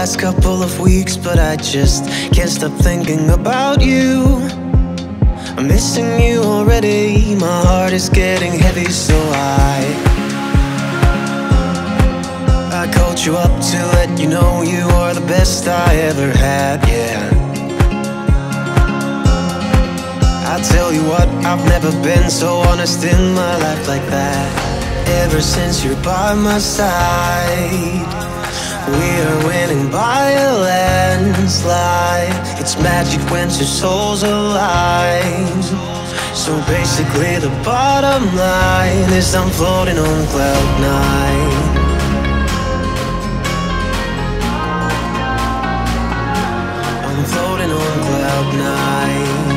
last couple of weeks, but I just can't stop thinking about you. I'm missing you already, my heart is getting heavy, so I called you up to let you know you are the best I ever had, yeah. I tell you what, I've never been so honest in my life like that. Ever since you're by my side, we are winning by a landslide. It's magic when two souls align. So basically the bottom line is I'm floating on cloud nine. I'm floating on cloud nine.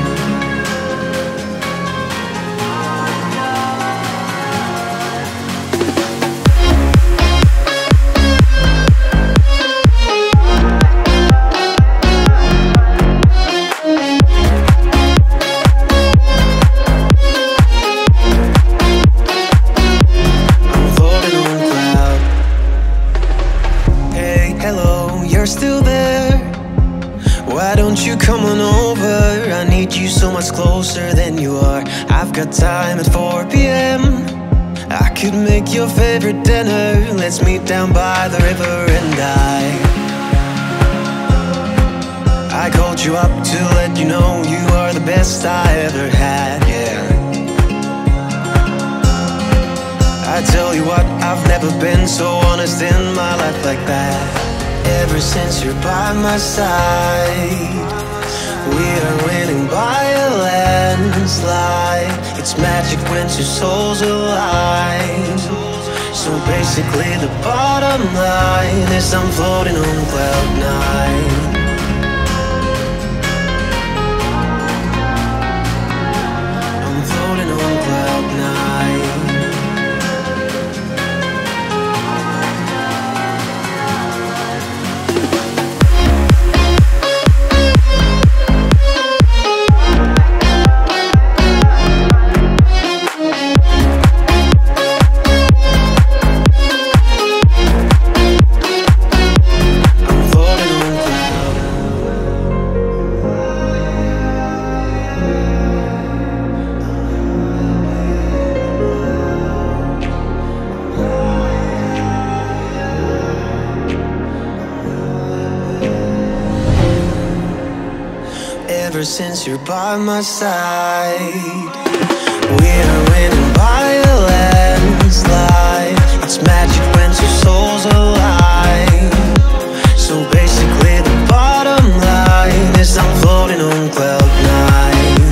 You're still there. Why don't you come on over? I need you so much closer than you are. I've got time at 4 p.m. I could make your favorite dinner. Let's meet down by the river and I called you up to let you know you are the best I ever had, yeah. I tell you what, I've never been so honest in my life like that. Ever since you're by my side, we are winning by a landslide. It's magic when two souls align. So basically the bottom line is I'm floating on cloud nine. I'm floating on cloud nine. Ever since you're by my side, we are winning by a landslide. It's magic when two souls align. So basically the bottom line is I'm floating on cloud nine.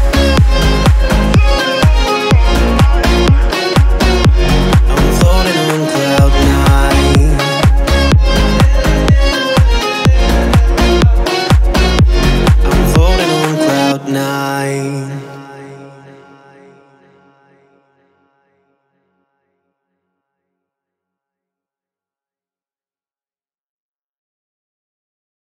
I'm floating on cloud nine. I'm floating on cloud nine.